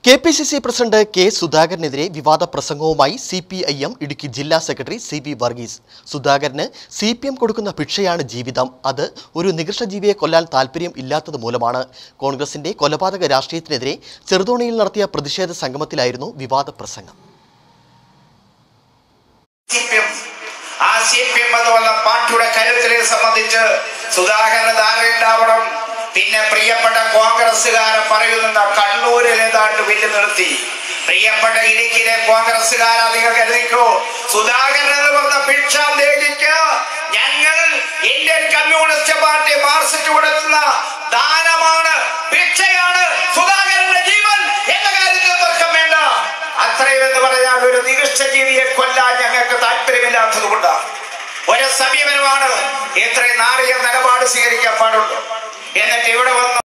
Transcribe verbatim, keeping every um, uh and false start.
K P C C president K സുധാകരനെതിരെ വിവാദ പ്രസംഗവുമായി C P I M Idukki ജില്ലാ സെക്രട്ടറി സി വി വർഗീസ്. സുധാകരന് സി പി എം കൊടുക്കുന്ന ഭിക്ഷയാണ് ജീവിതം, അത് ഒരു നികൃഷ്ടജീവിയെ കൊല്ലാൻ താല്പര്യം ഇല്ലാത്തത് മൂലമാണ്. കോൺഗ്രസിന്റെ കൊലപാതക രാഷ്ട്രീയത്തിനെതിരെ ചെറുതോണിയിൽ നടത്തിയ പ്രതിഷേധ സംഗമത്തിലായിരുന്നു വിവാദ പ്രസംഗം. പാർട്ടിയുടെ കരുത്തിനെ സംബന്ധിച്ച് സുധാകരന് ധാരണയുണ്ടാവണം. പിന്നെ പ്രിയപ്പെട്ട കോൺഗ്രസുകാരെ പറയുന്ന കണ്ണൂരിൽ ഏതാണ്ട് വില്ലു നിർത്തി. പ്രിയപ്പെട്ട ഇടുക്കിയിലെ കോൺഗ്രസുകാർ അധികം കരുതിക്കോ, സുധാകരൻ എന്ന് പറഞ്ഞ ഭിക്ഷാന്തേഹിക്ക് ഞങ്ങൾ ഇന്ത്യൻ കമ്മ്യൂണിസ്റ്റ് പാർട്ടി മാർക്സിസ്റ്റ് കൊടുക്കുന്ന ദാനമാണ്, ഭിക്ഷയാണ് സുധാകരന്റെ ജീവൻ എന്ന കാര്യത്തിൽ തർക്കം വേണ്ട. അത്രയും എന്ന് പറഞ്ഞാൽ ഒരു നികൃഷ്ടജീവിയെ കൊല്ലാൻ ഞങ്ങൾക്ക് താല്പര്യമില്ലാത്തത് കൊണ്ടാണ്. ഒരു സമീപനമാണ് ഇത്രയും നാറിയ നിലപാട് സ്വീകരിക്കാൻ പാടുള്ളൂ. എന്നിട്ട് ഇവിടെ വന്നു